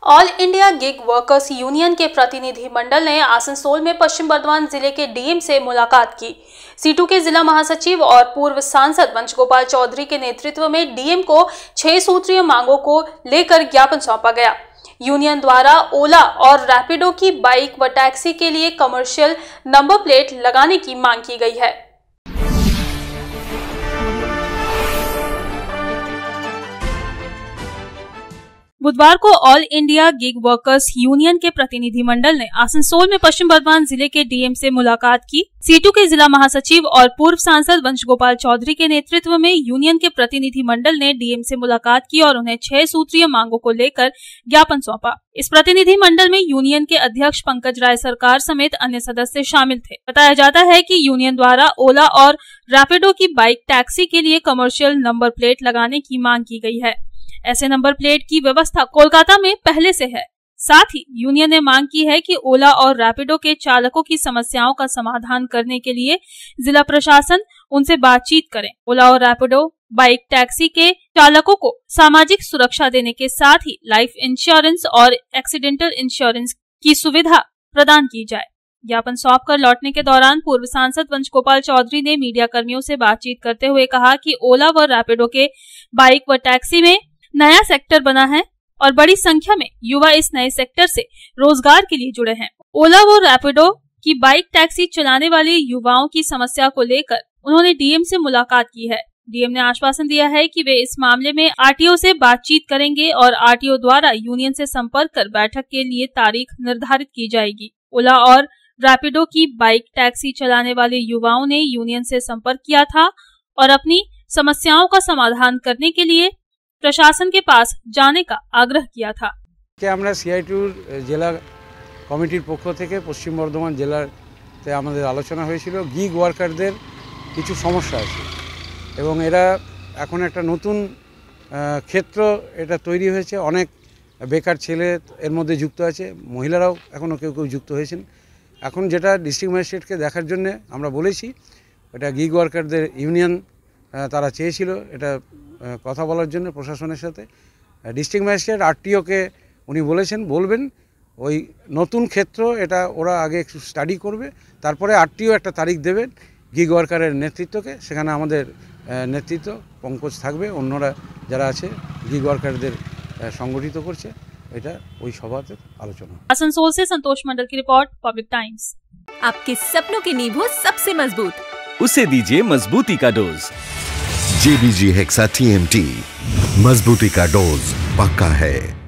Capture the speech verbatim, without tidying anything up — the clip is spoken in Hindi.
All India gig workers union के प्रतिनिधि मंडल ने आसनसोल में पश्चिम बर्धमान जिले के डीएम से मुलाकात की। सीटू के जिला महासचिव और पूर्व सांसद वंशगोपाल चौधरी के नेतृत्व में डीएम को छह सूत्रीय मांगों को लेकर ज्ञापन सौंपा गया। यूनियन द्वारा ओला और रैपिडो की बाइक व टैक्सी के लिए कमर्शियल नंबर प्लेट लगाने की मांग की गई है। बुधवार को all India gig workers union के प्रतिनिधि मंडल ने आसनसोल में पश्चिम बर्धमान जिले के डीएम से मुलाकात की। सीटू के जिला महासचिव और पूर्व सांसद वंशगोपाल चौधरी के नेतृत्व में यूनियन के प्रतिनिधि मंडल ने डीएम से मुलाकात की और उन्हें छह सूत्रीय मांगों को लेकर ज्ञापन सौंपा। इस प्रतिनिधि मंडल में यूनियन के अध्यक्ष पंकज राय सरकार समेत अन्य सदस्य शामिल थे। बताया जाता है कि यूनियन द्वारा ओला और रैपिडो की बाइक टैक्सी के लिए कमर्शियल नंबर प्लेट लगाने की मांग की गई है। ऐसे नंबर प्लेट की व्यवस्था कोलकाता में पहले से है। साथ ही यूनियन ने मांग की है कि ओला और रैपिडो के चालकों की समस्याओं का समाधान करने के लिए जिला प्रशासन उनसे बातचीत करे। ओला और रैपिडो बाइक टैक्सी के चालकों को सामाजिक सुरक्षा देने के साथ ही लाइफ इंश्योरेंस और एक्सीडेंटल इंश्योरेंस की सुविधा प्रदान की जाए। ज्ञापन सौंप कर लौटने के दौरान पूर्व सांसद वंशगोपाल चौधरी ने मीडिया कर्मियों से बातचीत करते हुए कहा कि ओला व रैपिडो के बाइक व टैक्सी में नया सेक्टर बना है और बड़ी संख्या में युवा इस नए सेक्टर से रोजगार के लिए जुड़े हैं। ओला व रैपिडो की बाइक टैक्सी चलाने वाले युवाओं की समस्या को लेकर उन्होंने डीएम से मुलाकात की है। डीएम ने आश्वासन दिया है कि वे इस मामले में आरटीओ से बातचीत करेंगे और आरटीओ द्वारा यूनियन से संपर्क कर बैठक के लिए तारीख निर्धारित की जाएगी। ओला और रैपिडो की बाइक टैक्सी चलाने वाले युवाओं ने यूनियन से संपर्क किया था और अपनी समस्याओं का समाधान करने के लिए प्रशासन के पास जाने का आग्रह किया था। আমরা সিআইটিউর জেলা কমিটির পক্ষ থেকে পশ্চিম বর্ধমান জেলাতে আমাদের আলোচনা হয়েছিল গিগ ওয়ার্কারদের কিছু সমস্যা আছে এবং এরা এখন একটা নতুন ক্ষেত্র এটা তৈরি হয়েছে। অনেক বেকার ছেলে এর মধ্যে যুক্ত আছে, মহিলারাও এখনো কেউ কেউ যুক্ত হয়েছেন। এখন যেটা ডিস্ট্রিক্ট ম্যাজিস্ট্রেটকে দেখার জন্য আমরা বলেছি, এটা গিগ ওয়ার্কারদের ইউনিয়ন তারা চেয়েছিল এটা কথা বলার জন্য প্রশাসনের সাথে। ডিস্ট্রিক্ট ম্যাজিস্ট্রেট আরটিওকে উনি বলেছেন বলবেন ওই নতুন ক্ষেত্র এটা ওরা আগে একটু স্টাডি করবে, তারপরে আরটিও একটা তারিখ দেবেন গিগ ওয়ার্কারের নেতৃত্বকে। সেখানে আমাদের নেতৃত্ব পঙ্কজ থাকবে, অন্যরা যারা আছে গিগ ওয়ার্কারদের সংগঠিত করছে, এটা ওই সভাতে আলোচনা। आसनसोल से संतोष मंडल की रिपोर्ट, पब्लिक टाइम्स। आपके सपनों की नींव हो सबसे मजबूत, उसे दीजिए मजबूती का डोज। जेबीजी हेक्सा टीएमटी, मजबूती का डोज पक्का है।